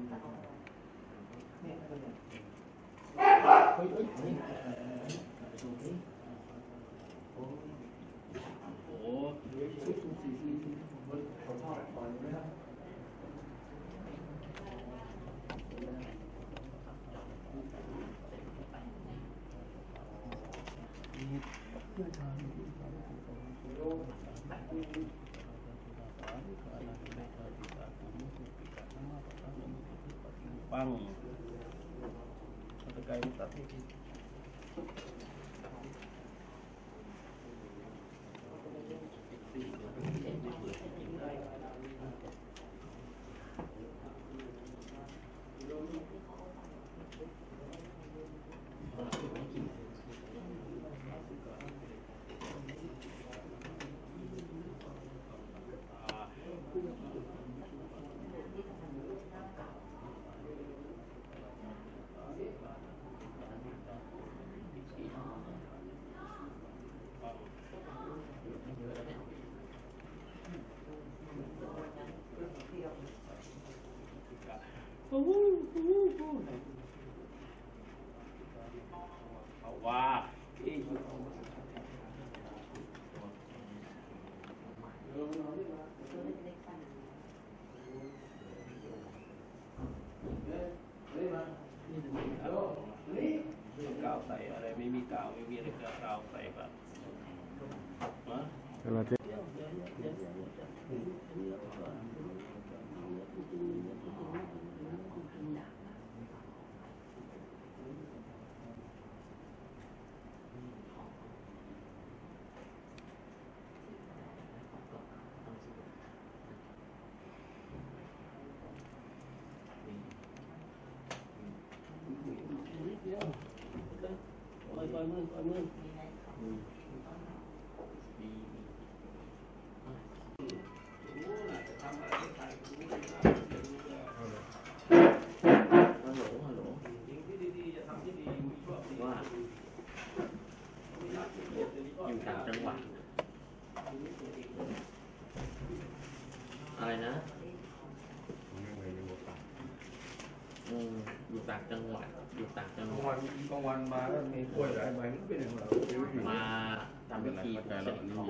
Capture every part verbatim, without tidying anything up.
เฮ้ยเฮ้ยนี่โอ้ขอโทษก่อนนะครับปังตะไคร้ตัดที่เอาว่ากาวใส่อะไรไม่มีกาวไม่มีอะไรกาวใส่แบบนะปล่อยปล่อยมือปล่อยมืออยู่ต่างจังหวัดอะไรนะอืมอยู่ต่างจังหวัดอยู่ต่างจังหวัดบางวันมาแล้วมีกล้วยหลายใบมันเป็นอย่างไรมาทำพิธีปลุกเสกของ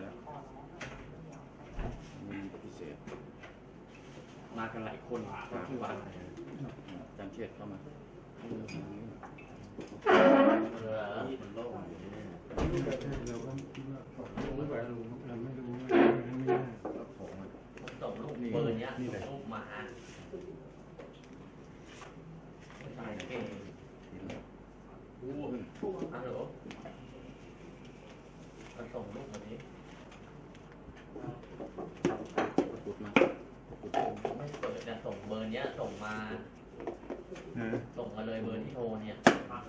มีพิเศษมากันหลายคนที่วัดจำเชียดเข้ามาเออมันโล่งอยู่นี่เราก็คิดว่าผมไม่ไหวลุงเราไม่รู้ไม่ได้ผมส่งรูปเบอร์เนี้ยรูปมาตายเก่งอู้ฮัลโหลมาส่งรูปมาดิปุดมาไม่เปิดจะส่งเบอร์เนี้ยส่งมาส่งมาเลยเบอร์ที่โทรเนี่ย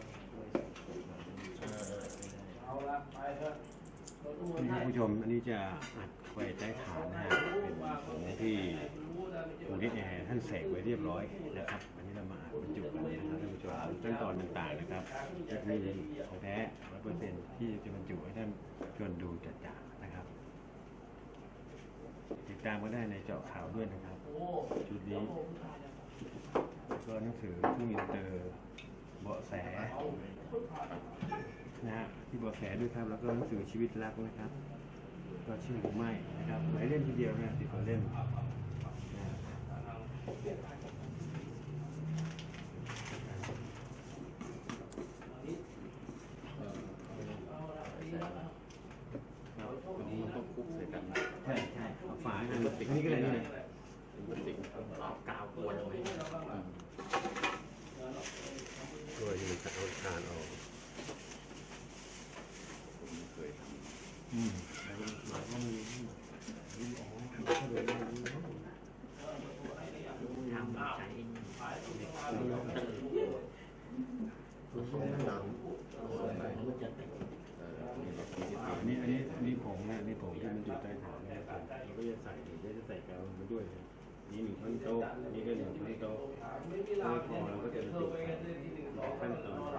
เอาละไปเถอะนี่คุณผู้ชมอันนี้จะอัดไว้ใต้ฐานนะฮะเป็นของที่มูลนิธิท่านเสกไว้เรียบร้อยนะครับอันนี้เรามาอัดบรรจุกันนะครับท่านผู้ชมขั้นตอนต่างๆนะครับจะมีของแท้ร้อยเปอร์เซ็นต์ที่จะบรรจุให้ท่านชวนดูจัดๆนะครับติดตามก็ได้ในเจาะข่าวด้วยนะครับชุดนี้ก็หนังสือที่มีเจอเบาะแสนะฮะที่เบาะแสด้วยครับแล้วก็หนังสือชีวิตรักนะครับก็ชื่อหรือไม่นะครับหลายเล่มทีเดียวนะสิบกว่าเล่มใช่ใช่ฝาอันนี้ก็เลยนี่เอากาวกวนเอาไว้ด้วยที่มันจะเอาทานออกผมไม่เคยทำอืมหมายว่ามีอ๋อทำแบบนี้ทำใช้อันนี้อันนี้อันนี้ผงนะอันนี้ผงที่มันอยู่ใต้ฐานนะผมเราก็จะใส่ก็จะใส่กาวมาด้วยนี่หนึ่งช้อนโต๊ะนี่ก็หนึ่งช้อนโต๊ะไม่พอเราก็จะติดขั้นตอน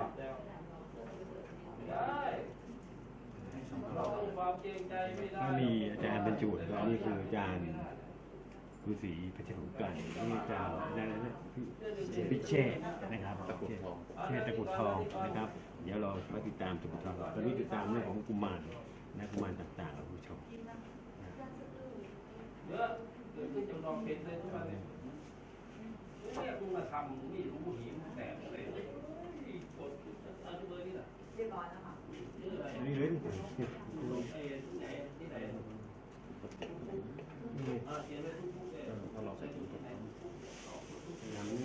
ถ้ามีอาจารย์บรรจุแล้วนี่คืออาจารย์ฤาษีเพชรขุนกลั่นนี่จะได้แล้วนะพิเชษนะครับตะกรุดทองเชษตะกรุดทองนะครับ เดี๋ยวเรามาติดตามตะกรุดทองตอนนี้ติดตามเรื่องของกุมารนะกุมารต่างๆครับผู้ชมเยอะเกิดขึ้นจนเราเป็นเลยทุกวันนี้เนี่ยมึงมาทำนี่รู้หินแตกอะไรเลยกดอันเบอร์นี่แหละเรียบร้อยแล้วค่ะชื่ออะไรนี่เลยนี่ไอ้ที่ไหนที่ไหนอ่าเขียนไว้ทุกๆเลยเออถ้าเราใส่ถุงทองอย่างนี้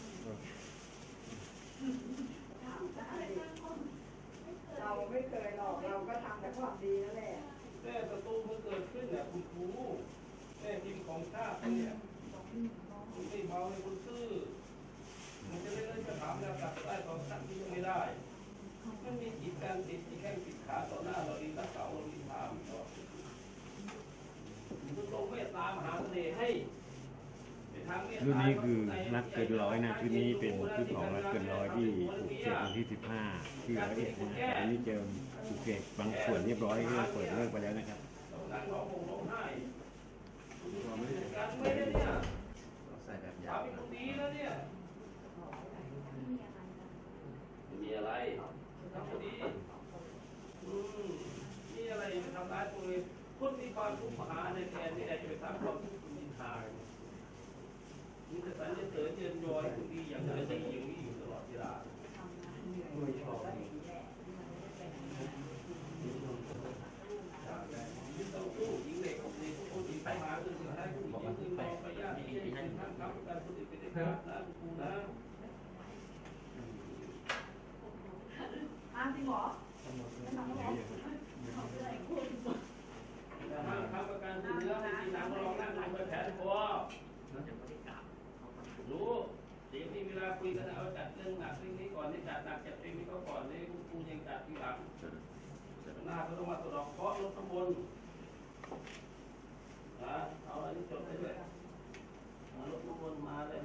เราไม่เคยหรอกเราก็ทำแต่ความดีนั่นแหละแต่ศัตรูมันเกิดขึ้นเนี่ยคุณครูแม่พิมพ์ของชาติเนี่ยคุณไม่เบาให้คุณซื่อมันจะได้เล่นจะถามแล้วตัดได้ตอนตัดที่ยังไม่ได้มันมีจิตการติดที่แข้งติดขาต่อหน้าเราดีนักเก่าเราดีถามก็มันลงเมตตามหาเสน่ห์ให้รุ่นนี้คือนักเกินร้อยนะชุดนี้เป็นชุดของนักเกินร้อยที่ปลูกเสกวันที่สิบห้าที่ร้อยเอ็ดนะฮะอันนี้เจอปลูกเสกบางส่วนเรียบร้อยที่เปิดเลิกไปแล้วนะครับเราใส่แบบยาวนะมีอะไรทำดีอืมมีอะไรไปทำร้ายตัวเองคนมีความทุกข์มหาในแทนนี่แหละจะไปสร้างความทุกข์คุณยินทามีแต่สัญญาเสริญเยินยอยคุณดีอย่างนั้นดีอย่างนี้อยู่ตลอดเวลาไม่ชอบต้องสู้หญิงเด็กคนนี้ผู้หญิงไปมาคือสิ่งที่ผู้หญิงคือรอไปยากที่จะทำครับการผู้หญิงเป็นเด็กนะครูนะอ้าวจริงเหรอไม่ทำแล้วเหรอเขาเป็นอะไรคุณแต่ห้ามทำประกันสินเนื้อไม่กินน้ำก็ลองนั่งหลังไปแผนคอรู้เดี๋ยวนี้เวลาคุยกันเอาจัดเรื่องหนักเรื่องนี้ก่อนนี่จัดหนักจัดเรื่องนี้ก็ก่อนนี่คุณครูยังจัดทีหลังหน้าก็ต้องมาตรวจสอบเคาะลดข้างบนนะเอาอันนี้จดได้ด้วยมาลดข้างบนมาเลย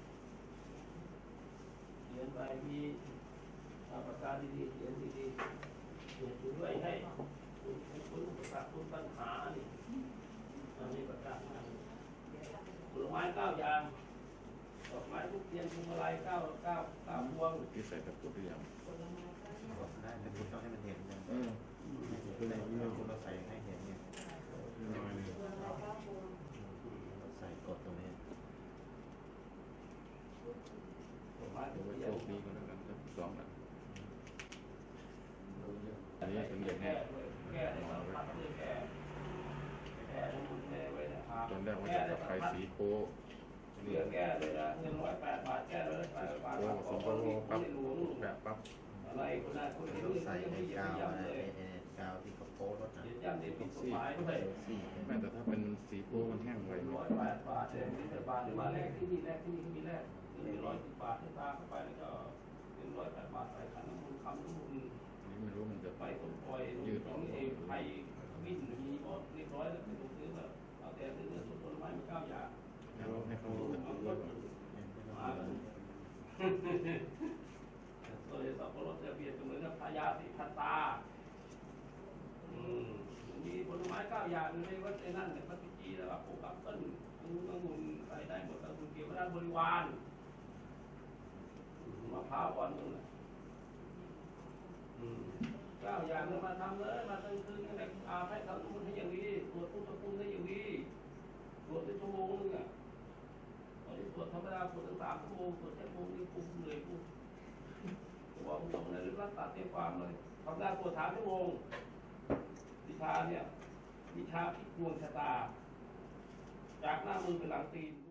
เขียนไปมีปากกาดีๆเขียนดีๆเขียนด้วยให้คุณคุณประกาศคุณปัญหานี่อันนี้ประกาศมาผลไม้เก้าอย่างดอกไม้ทุกเทียนพวงมาลัยเก้าเก้าเก้าพวงที่ใส่ตะกรุดหรือยังได้แต่คุณต้องให้มันเห็นนะเออคือในที่เราคุณเราใส่ให้เห็นเนี่ยเราใส่กดตรงนี้ดอกไม้เดี๋ทุยวกไว้เทียโชนคดีกันแล้วกันสักสองนะอันนี้ถึงอย่างแก้นี้แก้ได้สารพัดเลยแก้แก้ทั้งหมดแก้ไว้นะครัตอนแรกว่าจะกับไฟสีโป้เหลือแก้เลยนะเงินร้อยแปดบาทแก้เลยแปดบาทโป้ผสมโป้ปั๊บแบบปั๊บอะไรคนนั้นคนเรานี้ต้องใส่ยังในไม่กาวยัอะไรเลยในกาวที่เขาโป๊รถนะเดี๋ยวย่ำนี่ผิดกฎหมายด้วยสี่แม่แต่ถ้าเป็นสีโป้มันแห้งไวร้อยแปดบาทเองนี่แต่บาทหรือมาแรกที่นี่แรกที่นี่ก็มีแรกหนึ่งร้อยสิบบาทให้ตาเข้าไปแล้วก็เป็นร้อยแปดบาทใส่ขันน้ำมันคำน้ำมันนี่ไม่รู้มันจะไปต้นปล่อยยืดของเอไทยวิ่งมีหมดเรียบร้อยแล้วไปดูซื้อแบบเอาแต่ซื้อเนื้อสดผลไม้มาเก้าอย่างให้เขาให้เขารู้ตะกรุดด้วยมากันโดยสับปะรดจะเปรียบเหมือนกับพญาสิทัตตาอืมมีผลไม้เก้าอย่างในวัดไอ้นั่นเนี่ยพระติจีแล้วก็ปลูกกับต้นองุ่นองุ่นใส่ได้หมดองุ่นเกี่ยวกับด้านบริวารมะพร้าวอ่อนนึงนะเก้าอย่างเนี่ยมาทำเลยมาตั้งคืนอะไรอาให้ทำทุกคนให้อย่างนี้ตรวจพุทธคุณให้อย่างนี้ตรวจเป็นชั่วโมงนึงอ่ะตอนนี้ตรวจธรรมดาตรวจตั้งสามชั่วโมงตรวจแค่โมงนี้ปุ๊บเลยปุ๊บบอกผมทำอะไรรักษาเต็มความเลยทำได้ตรวจสามชั่วโมงวิชาเนี่ยวิชาพลิกดวงชะตาจากหน้ามือไปหลังตีน